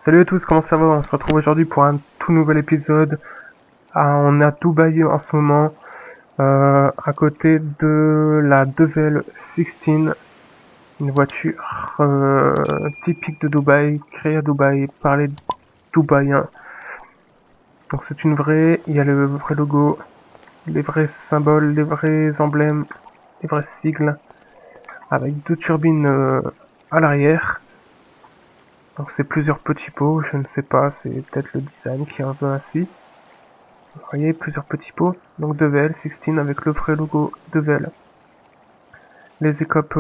Salut à tous, comment ça va? On se retrouve aujourd'hui pour un tout nouvel épisode. On est à Dubaï en ce moment, à côté de la Devil 16, une voiture typique de Dubaï, créée à Dubaï par les Dubaïens. Donc c'est une vraie, il y a le vrai logo, les vrais symboles, les vrais emblèmes, les vrais sigles, avec deux turbines à l'arrière. Donc c'est plusieurs petits pots, je ne sais pas, c'est peut-être le design qui est un peu ainsi. Vous voyez, plusieurs petits pots, donc Devil 16 avec le vrai logo Devil. Les écopes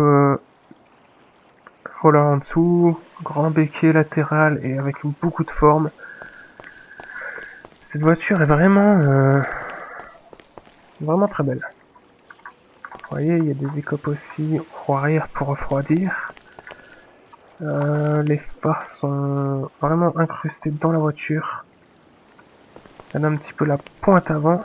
voilà en dessous, grand béquet latéral et avec beaucoup de forme. Cette voiture est vraiment très belle. Vous voyez, il y a des écopes aussi au arrière pour refroidir. Les phares sont vraiment incrustés dans la voiture. Elle a un petit peu la pointe avant.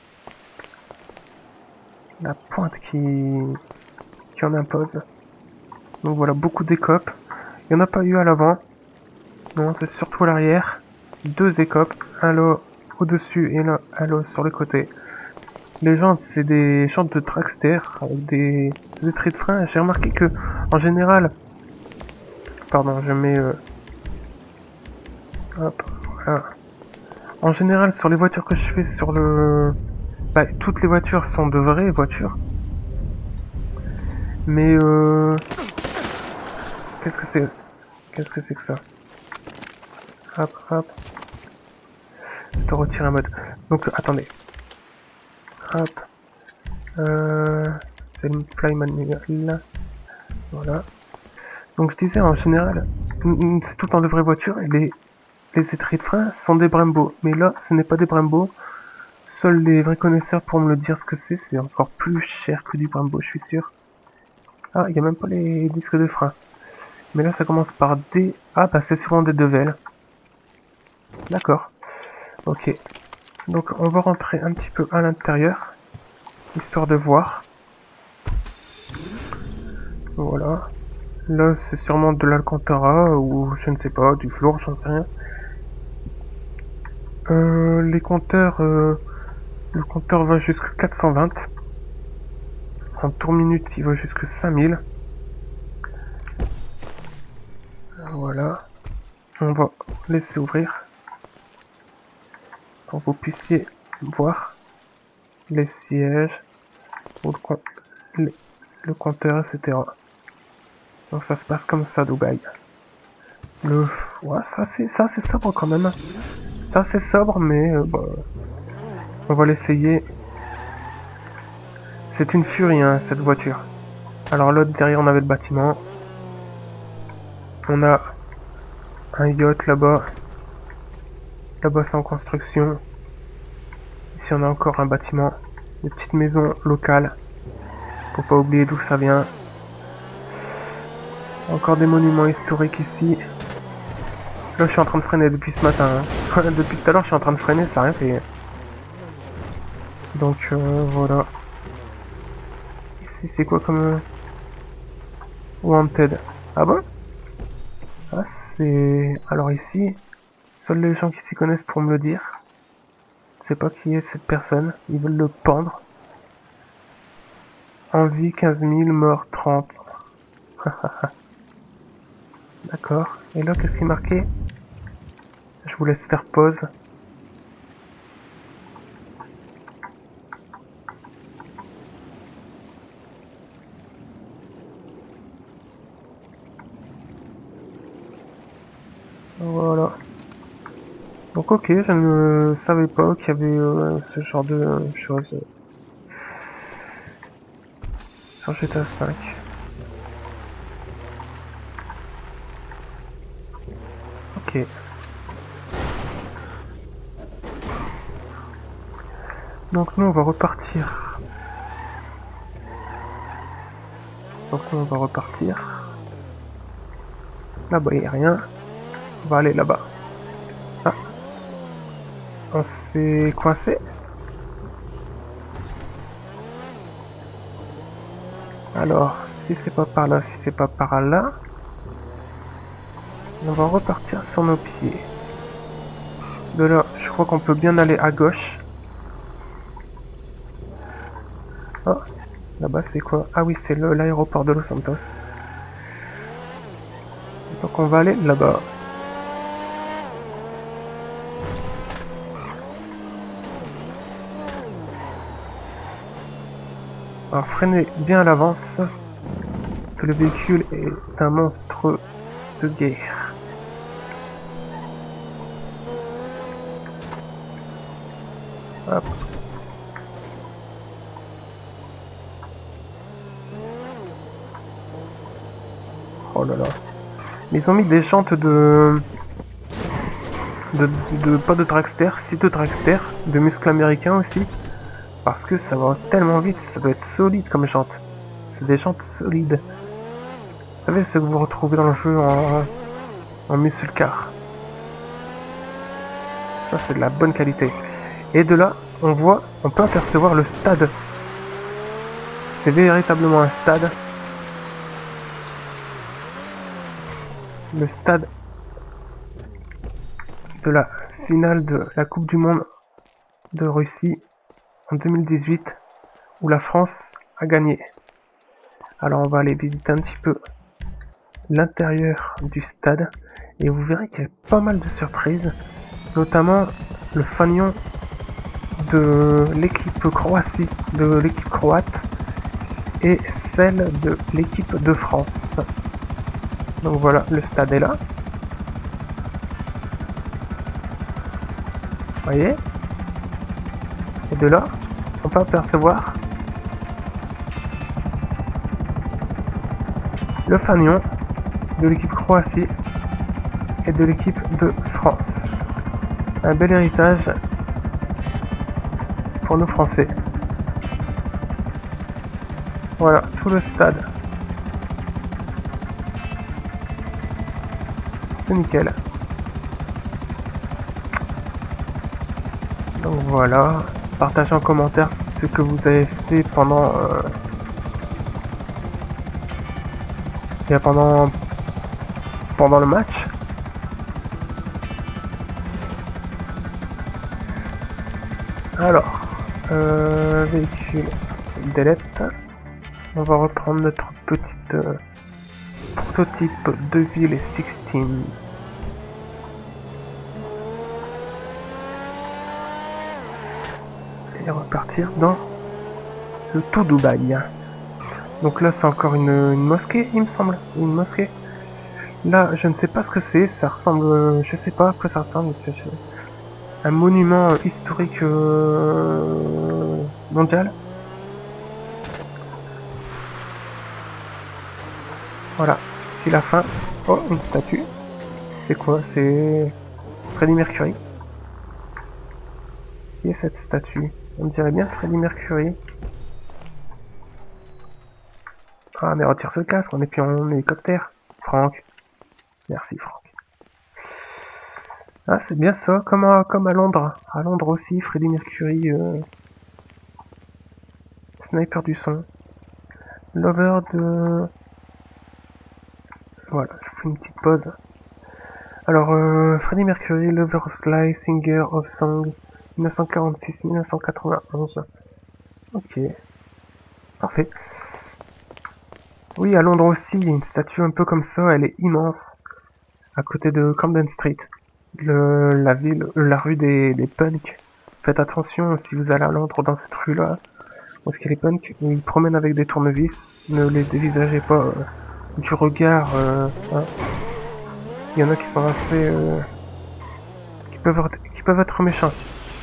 La pointe qui en impose. Donc voilà, beaucoup d'écopes. Il n'y en a pas eu à l'avant. Non, c'est surtout à l'arrière. Deux écopes. Un lot au-dessus et un lot sur le côté. Les jantes, c'est des jantes de dragster avec des étriers de frein. J'ai remarqué que, en général... Pardon, je mets... Hop, voilà. En général, sur les voitures que je fais sur le... Bah, toutes les voitures sont de vraies voitures. Mais qu'est-ce que c'est? Qu'est-ce que c'est que ça? Hop, hop. Je te retire un mode. Donc, attendez. Hop. C'est le fly manual. Voilà. Donc, je disais, en général, c'est tout en de vraies voitures et les étriers de frein sont des Brembo. Mais là, ce n'est pas des Brembo. Seuls les vrais connaisseurs pourront me le dire ce que c'est. C'est encore plus cher que du Brembo, je suis sûr. Ah, il n'y a même pas les disques de frein. Mais là, ça commence par D. Ah, bah, c'est sûrement des Devil. D'accord. Ok. Donc, on va rentrer un petit peu à l'intérieur. Histoire de voir. Voilà. Là, c'est sûrement de l'Alcantara ou je ne sais pas, du floor, j'en sais rien. Les compteurs... le compteur va jusqu'à 420. En tour minute, il va jusqu'à 5000. Voilà. On va laisser ouvrir. Pour que vous puissiez voir les sièges, ou le compteur, etc. Donc ça se passe comme ça, Dubaï. Ouais, ça c'est sobre quand même. Ça c'est sobre, mais bah, on va l'essayer. C'est une furie, hein, cette voiture. Alors là, derrière, on avait le bâtiment. On a un yacht là-bas. Là-bas, c'est en construction. Ici, on a encore un bâtiment. Des petites maisons locales. Faut pas oublier d'où ça vient. Encore des monuments historiques ici. Là, je suis en train de freiner depuis ce matin. Hein. Depuis tout à l'heure, je suis en train de freiner, ça n'a rien fait. Donc, voilà. Ici, c'est quoi comme... Wanted. Ah bon? Ah, c'est... Alors ici, seuls les gens qui s'y connaissent pour me le dire. Je sais pas qui est cette personne. Ils veulent le pendre. En vie 15 000, mort 30. D'accord. Et là, qu'est-ce qui est marqué? Je vous laisse faire pause. Voilà. Donc ok, je ne savais pas qu'il y avait ce genre de choses sur GTA 5. Ok. Donc nous on va repartir. Là-bas il n'y a rien. On va aller là-bas. Ah. On s'est coincé. Alors, si c'est pas par là, si c'est pas par là. On va repartir sur nos pieds. De là, je crois qu'on peut bien aller à gauche. Ah, là-bas c'est quoi? Ah oui, c'est l'aéroport de Los Santos. Donc on va aller là-bas. Alors freinez bien à l'avance, parce que le véhicule est un monstre de guerre. Hop. Oh là là. Ils ont mis des jantes pas de dragster, si de dragster, de muscles américains aussi. Parce que ça va tellement vite, ça doit être solide comme jante. C'est des jantes solides. Vous savez ce que vous retrouvez dans le jeu en muscle car. Ça c'est de la bonne qualité. Et de là, on peut apercevoir le stade. C'est véritablement un stade. Le stade de la finale de la Coupe du Monde de Russie en 2018 où la France a gagné. Alors on va aller visiter un petit peu l'intérieur du stade et vous verrez qu'il y a pas mal de surprises, notamment le fanion de l'équipe Croatie, de l'équipe croate et celle de l'équipe de France. Donc voilà, le stade est là. Vous voyez? Et de là, on peut apercevoir le fanion de l'équipe Croatie et de l'équipe de France. Un bel héritage pour nos Français. Voilà, tout le stade. C'est nickel. Donc voilà, partagez en commentaire ce que vous avez fait pendant le match. Alors, véhicule delete. On va reprendre notre petite prototype de ville 16. Et repartir dans le tout Dubaï. Donc là c'est encore une mosquée, il me semble, une mosquée. Là je ne sais pas ce que c'est, ça ressemble, je sais pas à quoi ça ressemble, c'est un monument historique mondial. Voilà, c'est la fin. Oh, une statue. C'est quoi? C'est Freddie Mercury. Qui est cette statue? On dirait bien Freddie Mercury. Ah, mais retire ce casque, on est plus en hélicoptère. Franck. Merci, Franck. Ah, c'est bien ça, comme à Londres. À Londres aussi, Freddie Mercury, sniper du son. Lover de... Voilà, je fais une petite pause. Alors, Freddie Mercury, Lover of Sly, Singer of Song, 1946-1991. Ok. Parfait. Oui, à Londres aussi, il y a une statue un peu comme ça, elle est immense. À côté de Camden Street. La rue des punks. Faites attention si vous allez à Londres dans cette rue-là. Parce qu'il y a les punks, ils promènent avec des tournevis. Ne les dévisagez pas du regard. Hein. Il y en a qui sont assez... qui peuvent être méchants.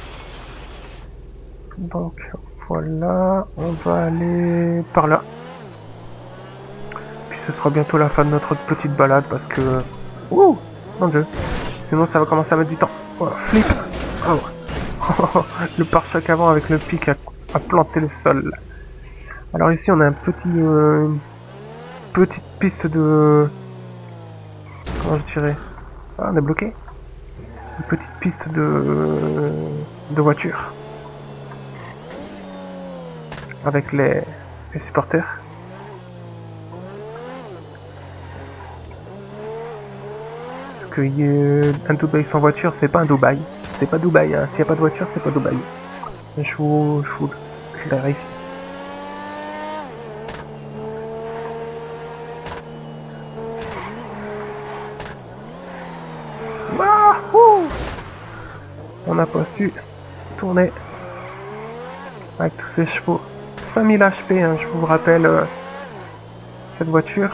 Donc voilà, on va aller par là. Puis ce sera bientôt la fin de notre petite balade parce que... Ouh, mon dieu. Sinon ça va commencer à mettre du temps. Oh, flip. Oh. Le pare-choc avant avec le pic a planté le sol. Alors ici on a une petite piste de... Comment je dirais? Ah, on est bloqué. Une petite piste de voiture. Avec les supporters. un Dubaï sans voiture, c'est pas un Dubaï. C'est pas Dubaï, hein. S'il n'y a pas de voiture, c'est pas Dubaï. Je vous clarifie. Wahoo! On n'a pas su tourner avec tous ces chevaux. 5000 HP, hein, je vous rappelle cette voiture.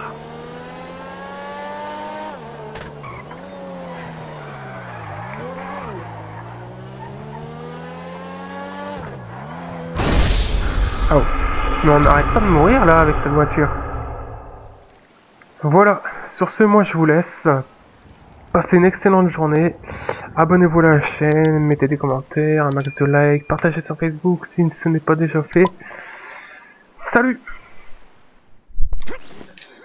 Oh, mais on n'arrête pas de mourir là avec cette voiture. Voilà, sur ce, moi je vous laisse. Passez une excellente journée. Abonnez-vous à la chaîne, mettez des commentaires, un max de likes, partagez sur Facebook si ce n'est pas déjà fait. Salut!